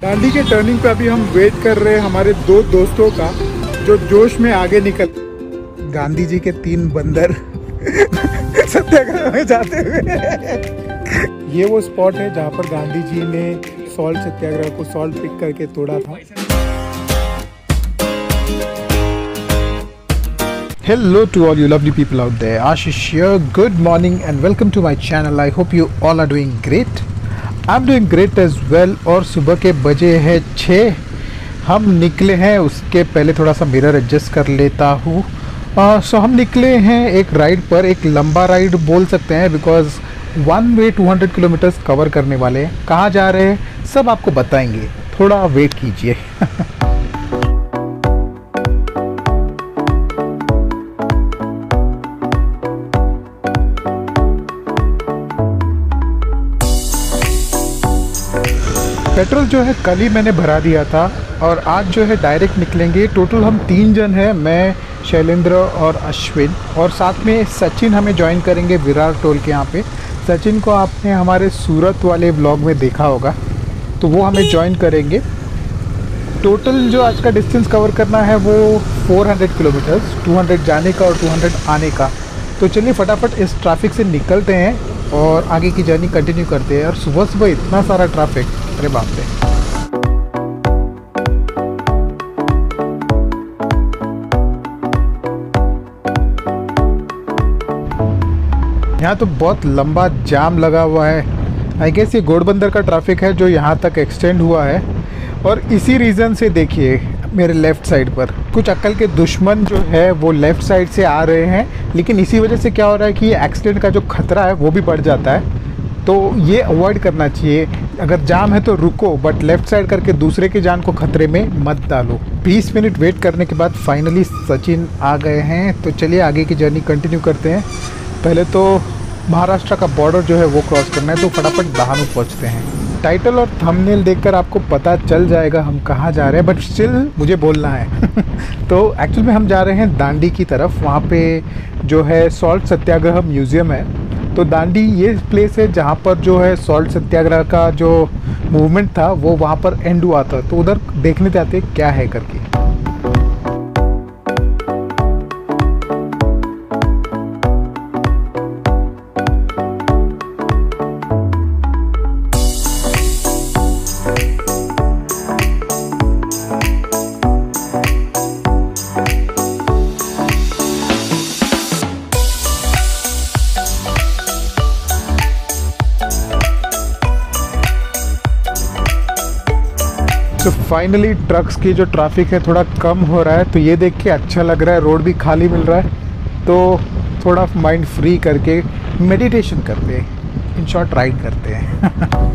दांडी के टर्निंग पे अभी हम वेट कर रहे हैं हमारे दो दोस्तों का जो जोश में आगे निकल। गांधी जी के 3 बंदर सत्याग्रह में जाते हुए। ये वो स्पॉट है जहाँ पर गांधी जी ने सॉल्ट सत्याग्रह को सॉल्ट पिक करके तोड़ा था। Hello to all you lovely people out there. Ashish here. Good morning and welcome to my channel. I hope you all are doing great. I'm doing great as well. और सुबह के बजे हैं 6। हम निकले हैं, उसके पहले थोड़ा सा मिरर एडजस्ट कर लेता हूँ। सो हम निकले हैं एक राइड पर, एक लंबा राइड बोल सकते हैं बिकॉज 1 वे 200 किलोमीटर्स कवर करने वाले हैं। कहाँ जा रहे हैं सब आपको बताएंगे, थोड़ा वेट कीजिए। पेट्रोल जो है कल ही मैंने भरा दिया था और आज जो है डायरेक्ट निकलेंगे। टोटल हम 3 जन हैं, मैं, शैलेंद्र और अश्विन, और साथ में सचिन हमें ज्वाइन करेंगे विरार टोल के यहाँ पे। सचिन को आपने हमारे सूरत वाले व्लॉग में देखा होगा, तो वो हमें ज्वाइन करेंगे। टोटल जो आज का डिस्टेंस कवर करना है वो 400 किलोमीटर्स, 200 जाने का और 200 आने का। तो चलिए फटाफट इस ट्रैफिक से निकलते हैं और आगे की जर्नी कंटिन्यू करते हैं। और सुबह सुबह इतना सारा ट्रैफिक, अरे बाप रे। यहाँ तो बहुत लंबा जाम लगा हुआ है। आई गेस ये घोड़बंदर का ट्रैफिक है जो यहाँ तक एक्सटेंड हुआ है। और इसी रीज़न से देखिए मेरे लेफ़्ट साइड पर कुछ अक्ल के दुश्मन जो है वो लेफ़्ट साइड से आ रहे हैं, लेकिन इसी वजह से क्या हो रहा है कि एक्सीडेंट का जो खतरा है वो भी बढ़ जाता है। तो ये अवॉइड करना चाहिए। अगर जाम है तो रुको, बट लेफ़्ट साइड करके दूसरे की जान को खतरे में मत डालो। 20 मिनट वेट करने के बाद फाइनली सचिन आ गए हैं। तो चलिए आगे की जर्नी कंटिन्यू करते हैं। पहले तो महाराष्ट्र का बॉर्डर जो है वो क्रॉस करना है, तो फटाफट दहानू पहुँचते हैं। टाइटल और थंबनेल देखकर आपको पता चल जाएगा हम कहाँ जा रहे हैं, बट स्टिल मुझे बोलना है। तो एक्चुअल में हम जा रहे हैं दांडी की तरफ। वहाँ पे जो है सॉल्ट सत्याग्रह म्यूज़ियम है। तो दांडी ये प्लेस है जहाँ पर जो है सॉल्ट सत्याग्रह का जो मूवमेंट था वो वहाँ पर एंड हुआ था। तो उधर देखने जाते क्या है करके। तो फाइनली ट्रक्स की जो ट्रैफिक है थोड़ा कम हो रहा है, तो ये देख के अच्छा लग रहा है। रोड भी खाली मिल रहा है, तो थोड़ा माइंड फ्री करके मेडिटेशन करते हैं, इन शॉर्ट राइड करते हैं।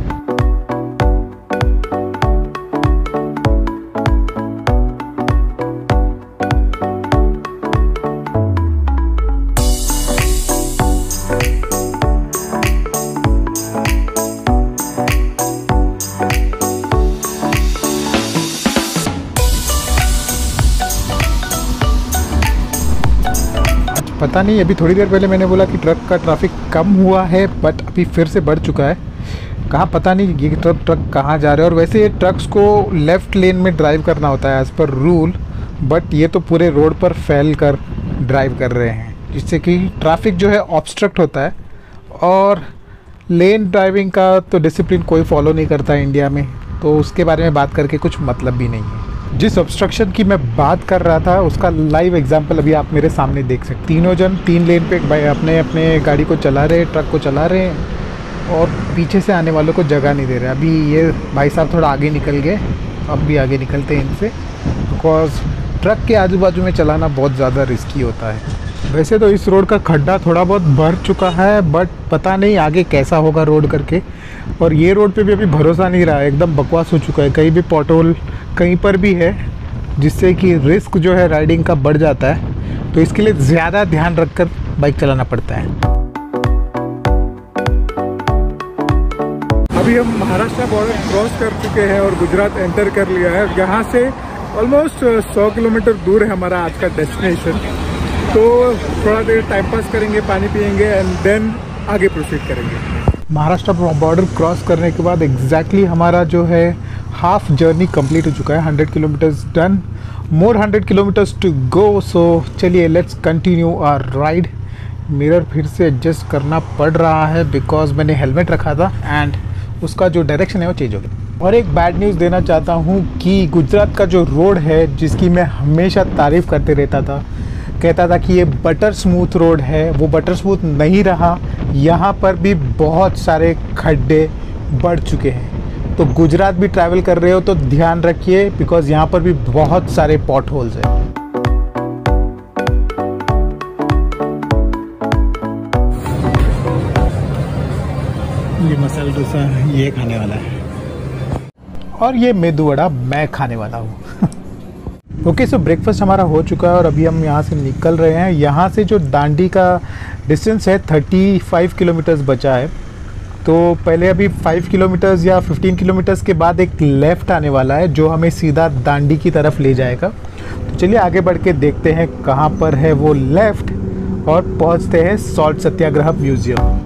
पता नहीं, अभी थोड़ी देर पहले मैंने बोला कि ट्रक का ट्रैफिक कम हुआ है, बट अभी फिर से बढ़ चुका है। कहाँ पता नहीं ये ट्रक कहाँ जा रहे हैं। और वैसे ये ट्रक्स को लेफ़्ट लेन में ड्राइव करना होता है एज़ पर रूल, बट ये तो पूरे रोड पर फैल कर ड्राइव कर रहे हैं, जिससे कि ट्रैफिक जो है ऑब्स्ट्रक्ट होता है। और लेन ड्राइविंग का तो डिसिप्लिन कोई फॉलो नहीं करता है इंडिया में, तो उसके बारे में बात करके कुछ मतलब भी नहीं है। जिस ऑब्स्ट्रक्शन की मैं बात कर रहा था उसका लाइव एग्जांपल अभी आप मेरे सामने देख सकते हैं। तीनों जन 3 लेन पे अपने अपने गाड़ी को चला रहे हैं, ट्रक को चला रहे हैं, और पीछे से आने वालों को जगह नहीं दे रहे। अभी ये भाई साहब थोड़ा आगे निकल गए, अब भी आगे निकलते हैं इनसे, बिकॉज ट्रक के आजू बाजू में चलाना बहुत ज़्यादा रिस्की होता है। वैसे तो इस रोड का खड्डा थोड़ा बहुत भर चुका है, बट पता नहीं आगे कैसा होगा रोड करके। और ये रोड पे भी अभी भरोसा नहीं रहा है, एकदम बकवास हो चुका है। कहीं भी पॉटहोल कहीं पर भी है, जिससे कि रिस्क जो है राइडिंग का बढ़ जाता है। तो इसके लिए ज़्यादा ध्यान रखकर बाइक चलाना पड़ता है। अभी हम महाराष्ट्र बॉर्डर क्रॉस कर चुके हैं और गुजरात एंटर कर लिया है। यहाँ से ऑलमोस्ट 100 किलोमीटर दूर है हमारा आज का डेस्टिनेशन। तो थोड़ा देर टाइम पास करेंगे, पानी पियेंगे एंड देन आगे प्रोसीड करेंगे। महाराष्ट्र बॉर्डर क्रॉस करने के बाद एग्जैक्टली हमारा जो है हाफ जर्नी कंप्लीट हो चुका है, 100 kilometres done, more 100 kilometres to go. So चलिए let's continue our ride. Mirror फिर से एडजस्ट करना पड़ रहा है बिकॉज मैंने हेलमेट रखा था एंड उसका जो डायरेक्शन है वो चेंज हो गया। और एक बैड न्यूज़ देना चाहता हूँ कि गुजरात का जो रोड है जिसकी मैं हमेशा तारीफ़ करते रहता था, कहता था कि ये बटर स्मूथ रोड है, वो बटर स्मूथ नहीं रहा। यहाँ पर भी बहुत सारे खड्डे बढ़ चुके हैं। तो गुजरात भी ट्रैवल कर रहे हो तो ध्यान रखिए बिकॉज़ यहाँ पर भी बहुत सारे पॉट होल्स हैं। ये मसाला डोसा ये खाने वाला है और ये मेदू वड़ा मैं खाने वाला हूँ। ओके, सो ब्रेकफास्ट हमारा हो चुका है और अभी हम यहाँ से निकल रहे हैं। यहाँ से जो दांडी का डिस्टेंस है 35 किलोमीटर्स बचा है। तो पहले अभी 5 किलोमीटर्स या 15 किलोमीटर्स के बाद एक लेफ़्ट आने वाला है जो हमें सीधा दांडी की तरफ ले जाएगा। तो चलिए आगे बढ़ के देखते हैं कहाँ पर है वो लेफ़्ट और पहुँचते हैं सॉल्ट सत्याग्रह म्यूज़ियम।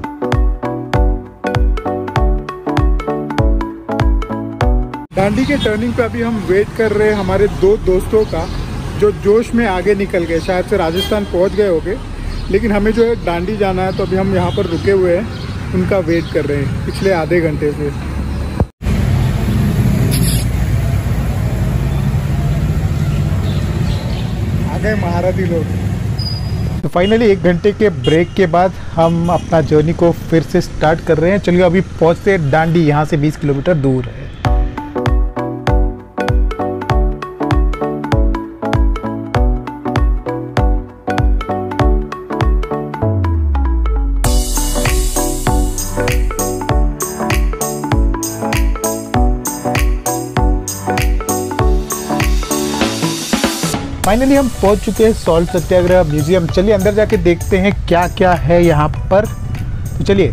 दांडी के टर्निंग पे अभी हम वेट कर रहे हैं हमारे दो दोस्तों का जो जोश में आगे निकल गए, शायद से राजस्थान पहुंच गए होंगे, लेकिन हमें जो है दांडी जाना है तो अभी हम यहाँ पर रुके हुए हैं, उनका वेट कर रहे हैं पिछले आधे घंटे से। आ गए महारथी लोग। तो फाइनली 1 घंटे के ब्रेक के बाद हम अपना जर्नी को फिर से स्टार्ट कर रहे हैं। चलिए अभी पहुँचते दांडी, यहाँ से 20 किलोमीटर दूर है। फाइनली हम पहुंच चुके हैं सॉल्ट सत्याग्रह म्यूजियम। चलिए अंदर जाके देखते हैं क्या क्या है यहाँ पर। तो चलिए।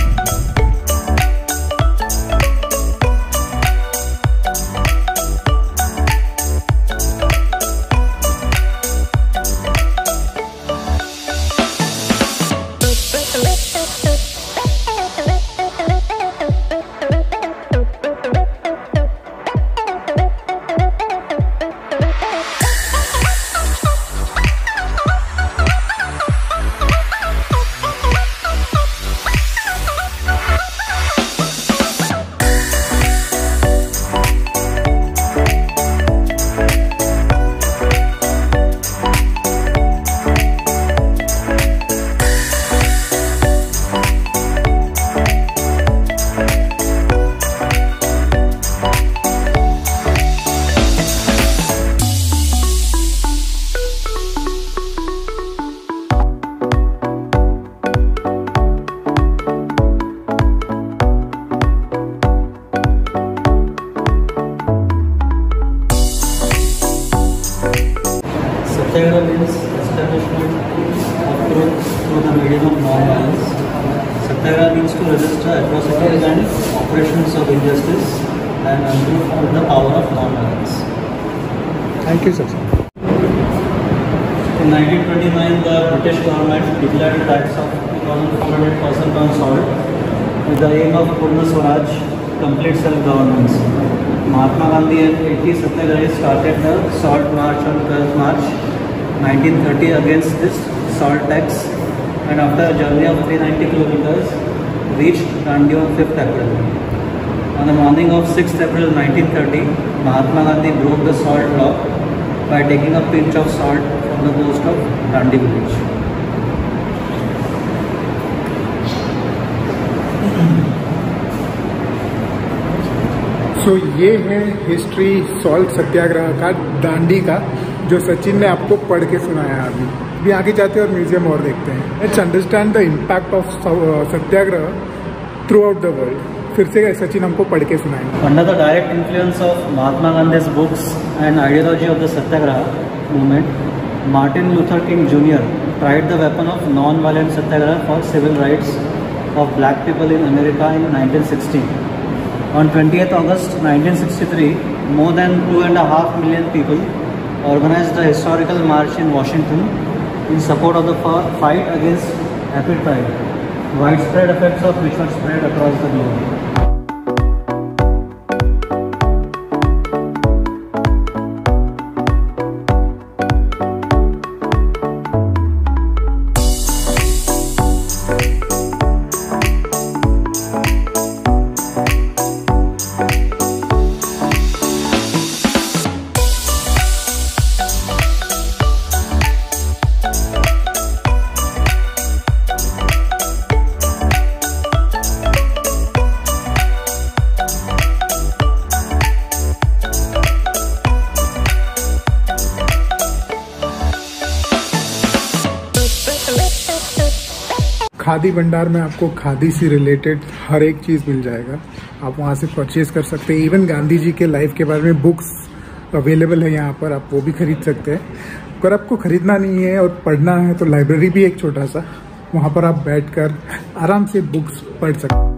Satyagraha means establishment of truth through the medium of non-violence. Satyagraha means to resist the atrocities and operations of injustice and undo with the power of non-violence. Thank you, sir. In 1929, the British government declared a tax of 2,400% on salt with the aim of Purna Swaraj, complete self-governance. Mahatma Gandhi and 80 Satyagrahis started the Salt March on 12th March 1930 against this salt tax, and after a journey of 390 kilometers reached Dandi on 5th April. On the morning of 6th April 1930, Mahatma Gandhi broke the salt law by taking a pinch of salt from the coast of Dandi village. तो ये है history salt सत्याग्रह का, दांडी का, जो सचिन ने आपको पढ़ के सुनाया। अभी आगे जाते हैं और म्यूजियम और देखते हैं। Let's understand the impact of satyagraha throughout the world. फिर से सचिन हमको पढ़ के सुनाएंगे। Under the direct influence of Mahatma Gandhi's books and ideology of the Satyagraha movement, Martin Luther King Jr. tried the weapon of non-violent Satyagraha for civil rights of black people in America in 1960. On 20th August 1963, more than 2.5 million people organized a historical march in Washington in support of the fight against apartheid, widespread effects of which were spread across the globe. Khadi भंडार में आपको खादी से related हर एक चीज़ मिल जाएगा। आप वहाँ से purchase कर सकते हैं। इवन गांधी जी के लाइफ के बारे में बुक्स अवेलेबल है यहाँ पर, आप वो भी खरीद सकते हैं। अगर आपको खरीदना नहीं है और पढ़ना है तो लाइब्रेरी भी एक छोटा सा, वहाँ पर आप बैठकर आराम से बुक्स पढ़ सकते हैं।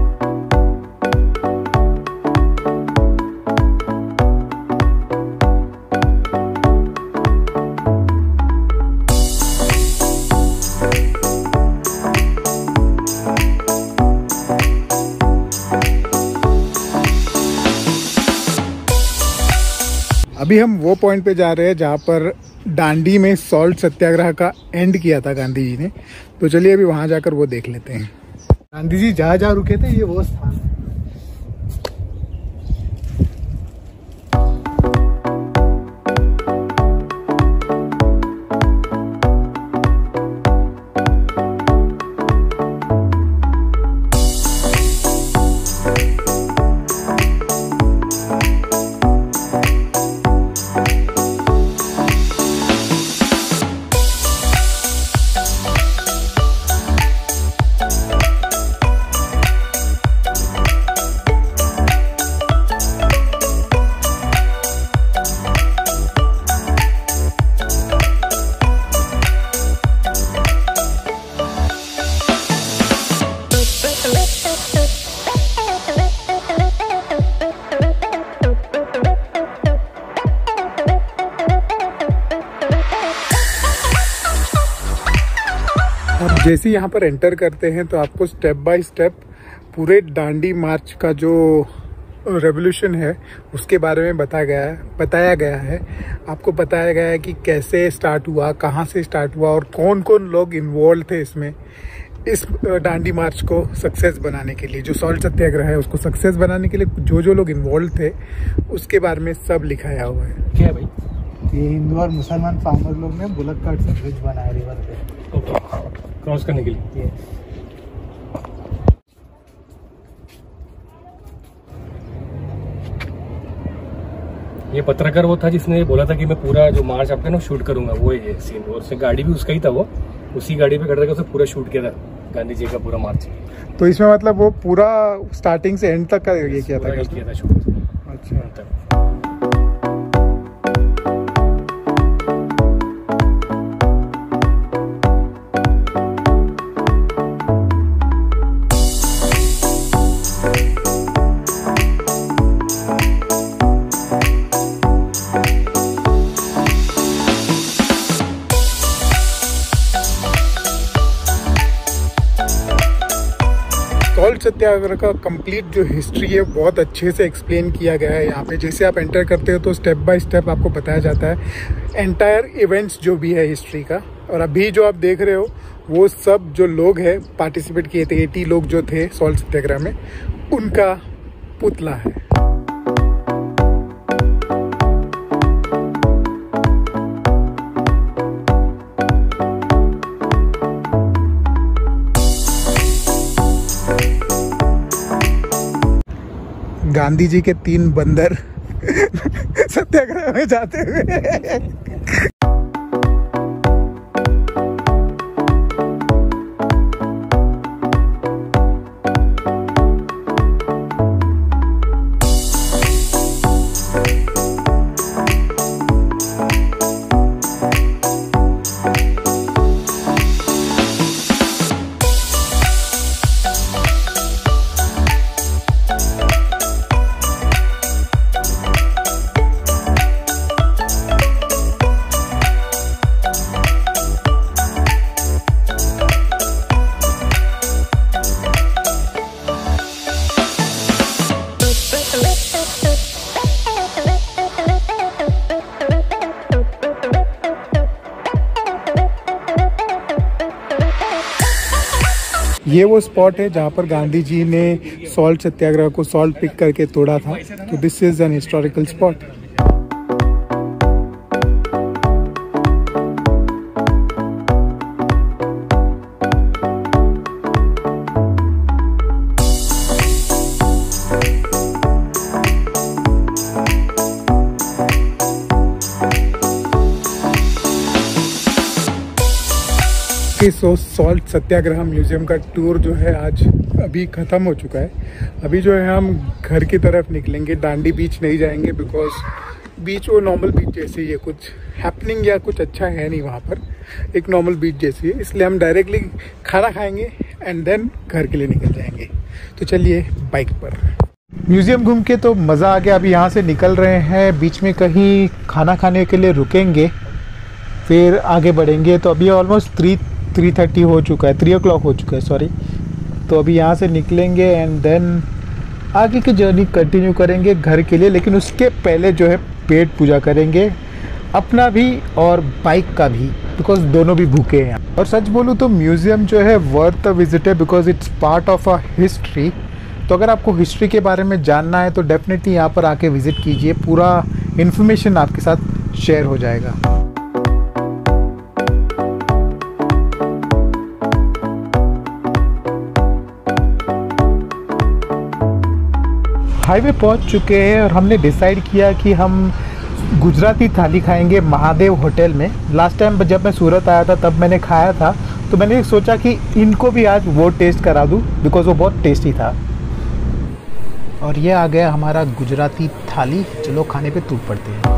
अभी हम वो पॉइंट पे जा रहे हैं जहाँ पर दांडी में सॉल्ट सत्याग्रह का एंड किया था गांधी जी ने। तो चलिए अभी वहाँ जाकर वो देख लेते हैं। गांधी जी जहाँ जहाँ रुके थे ये वो स्थान है। अब जैसे यहाँ पर एंटर करते हैं तो आपको स्टेप बाय स्टेप पूरे दांडी मार्च का जो रेवोल्यूशन है उसके बारे में बताया गया है। आपको बताया गया है कि कैसे स्टार्ट हुआ, कहाँ से स्टार्ट हुआ और कौन कौन लोग इन्वॉल्व थे इसमें, इस दांडी मार्च को सक्सेस बनाने के लिए। जो सॉल्ट सत्याग्रह है उसको सक्सेस बनाने के लिए जो जो लोग इन्वॉल्व थे उसके बारे में सब लिखाया हुआ है। क्या है भाई? ये हिंदू और मुसलमान फार्मर लोग ने बुलक कार्ट से ब्रिज बनाया रिवर पे क्रॉस करने के लिए। ये पत्रकार वो था जिसने बोला था कि मैं पूरा जो मार्च आपका ना शूट करूंगा, वो ये सीन। और उससे गाड़ी भी उसका ही था, वो उसी गाड़ी पे खड़ा करके उसने पूरा शूट किया था गांधी जी का पूरा मार्च। तो इसमें मतलब वो पूरा स्टार्टिंग से एंड तक का ये किया था शूट। अच्छा। सॉल्ट सत्याग्रह का कंप्लीट जो हिस्ट्री है बहुत अच्छे से एक्सप्लेन किया गया है यहाँ पे। जैसे आप एंटर करते हो तो स्टेप बाय स्टेप आपको बताया जाता है एंटायर इवेंट्स जो भी है हिस्ट्री का। और अभी जो आप देख रहे हो वो सब जो लोग हैं पार्टिसिपेट किए थे, 80 लोग जो थे सॉल्ट सत्याग्रह में, उनका पुतला है। गांधी जी के 3 बंदर सत्याग्रह में जाते हुए। ये वो स्पॉट है जहाँ पर गांधी जी ने सॉल्ट सत्याग्रह को सॉल्ट पिक करके तोड़ा था। तो this is an historical spot. Salt satyagraha museum का टूर जो है आज अभी ख़त्म हो चुका है। अभी जो है हम घर की तरफ निकलेंगे। दांडी बीच नहीं जाएंगे बिकॉज बीच वो नॉर्मल बीच जैसी है, कुछ हैपनिंग या कुछ अच्छा है नहीं वहाँ पर, एक नॉर्मल बीच जैसी है। इसलिए हम डायरेक्टली खाना खाएंगे एंड देन घर के लिए निकल जाएंगे। तो चलिए बाइक पर। म्यूज़ियम घूम के तो मज़ा आ गया। अभी यहाँ से निकल रहे हैं, बीच में कहीं खाना खाने के लिए रुकेंगे, फिर आगे बढ़ेंगे। तो अभी ऑलमोस्ट 3:30 हो चुका है, 3 o'clock हो चुका है, सॉरी। तो अभी यहाँ से निकलेंगे एंड देन आगे की जर्नी कंटिन्यू करेंगे घर के लिए। लेकिन उसके पहले जो है पेट पूजा करेंगे, अपना भी और बाइक का भी, बिकॉज दोनों भी भूखे हैं। और सच बोलूँ तो म्यूज़ियम जो है वर्थ अ विजिट है because it's part of a history. तो अगर आपको हिस्ट्री के बारे में जानना है तो डेफिनेटली यहाँ पर आके विज़िट कीजिए, पूरा इन्फॉर्मेशन आपके साथ शेयर हो जाएगा। हाईवे पहुँच चुके हैं और हमने डिसाइड किया कि हम गुजराती थाली खाएंगे महादेव होटल में। लास्ट टाइम जब मैं सूरत आया था तब मैंने खाया था, तो मैंने सोचा कि इनको भी आज वो टेस्ट करा दूँ बिकॉज वो बहुत टेस्टी था। और ये आ गया हमारा गुजराती थाली। चलो खाने पे टूट पड़ते हैं।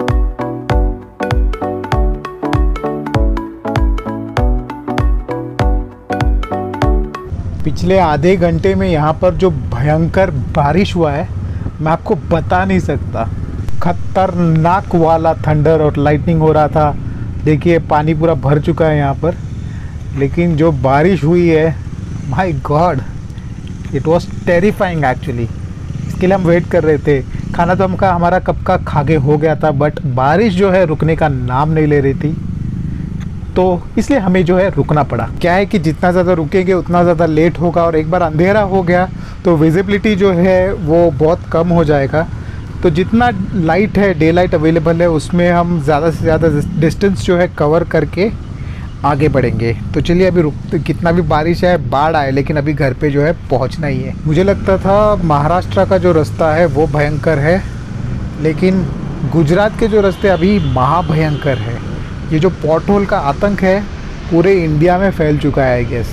पिछले आधे घंटे में यहाँ पर जो भयंकर बारिश हुआ है मैं आपको बता नहीं सकता। खतरनाक वाला थंडर और लाइटनिंग हो रहा था। देखिए पानी पूरा भर चुका है यहाँ पर, लेकिन जो बारिश हुई है, my god, it was terrifying actually. इसके लिए हम वेट कर रहे थे। खाना तो हमारा कब का खा के हो गया था, बट बारिश जो है रुकने का नाम नहीं ले रही थी, तो इसलिए हमें जो है रुकना पड़ा। क्या है कि जितना ज़्यादा रुकेंगे उतना ज़्यादा लेट होगा, और एक बार अंधेरा हो गया तो विजिबिलिटी जो है वो बहुत कम हो जाएगा। तो जितना लाइट है, डे लाइट अवेलेबल है, उसमें हम ज़्यादा से ज़्यादा डिस्टेंस जो है कवर करके आगे बढ़ेंगे। तो चलिए अभी कितना भी बारिश है, बाढ़ आए, लेकिन अभी घर पे जो है पहुंचना ही है। मुझे लगता था महाराष्ट्र का जो रास्ता है वो भयंकर है, लेकिन गुजरात के जो रास्ते अभी महाभयंकर है। ये जो पॉट होल का आतंक है पूरे इंडिया में फैल चुका है आई गेस।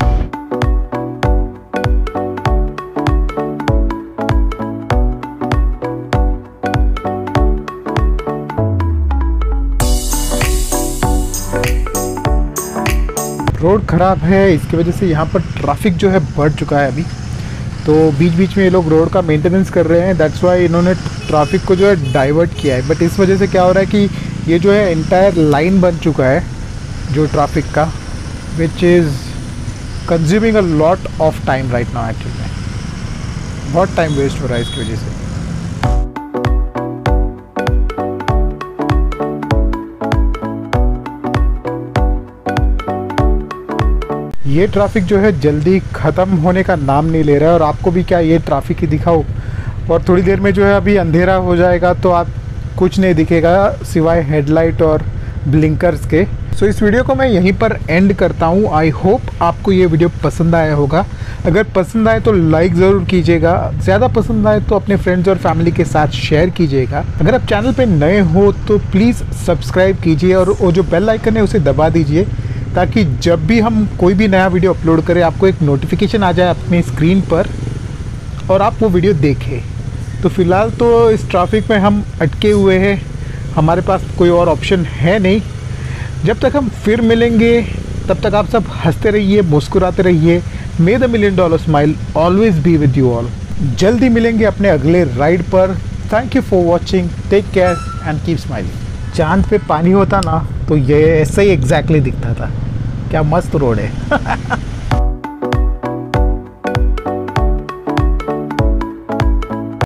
रोड ख़राब है, इसकी वजह से यहाँ पर ट्रैफिक जो है बढ़ चुका है अभी। तो बीच बीच में ये लोग रोड का मेंटेनेंस कर रहे हैं, दैट्स वाई इन्होंने ट्रैफिक को जो है डाइवर्ट किया है। बट इस वजह से क्या हो रहा है कि ये जो है एंटायर लाइन बन चुका है जो ट्रैफिक का, which is consuming a lot of time right now. Actually बहुत टाइम वेस्ट हो रहा है इसकी वजह से। ये ट्रैफिक जो है जल्दी ख़त्म होने का नाम नहीं ले रहा है। और आपको भी क्या ये ट्रैफिक ही दिखाओ, और थोड़ी देर में जो है अभी अंधेरा हो जाएगा तो आप कुछ नहीं दिखेगा सिवाय हेडलाइट और ब्लिंकर्स के। सो इस वीडियो को मैं यहीं पर एंड करता हूँ। आई होप आपको ये वीडियो पसंद आया होगा। अगर पसंद आए तो लाइक ज़रूर कीजिएगा, ज़्यादा पसंद आए तो अपने फ्रेंड्स और फैमिली के साथ शेयर कीजिएगा। अगर आप चैनल पे नए हो तो प्लीज़ सब्सक्राइब कीजिए और वो जो बेल आइकन है उसे दबा दीजिए, ताकि जब भी हम कोई भी नया वीडियो अपलोड करें आपको एक नोटिफिकेशन आ जाए अपने स्क्रीन पर और आप वो वीडियो देखें। तो फ़िलहाल तो इस ट्रैफिक में हम अटके हुए हैं, हमारे पास कोई और ऑप्शन है नहीं। जब तक हम फिर मिलेंगे तब तक आप सब हंसते रहिए, मुस्कुराते रहिए। May the $1 million smile always be with you all. जल्दी मिलेंगे अपने अगले राइड पर। Thank you for watching, take care and keep smiling. चांद पे पानी होता ना तो ये ऐसे ही एग्जैक्टली दिखता था। क्या मस्त रोड है।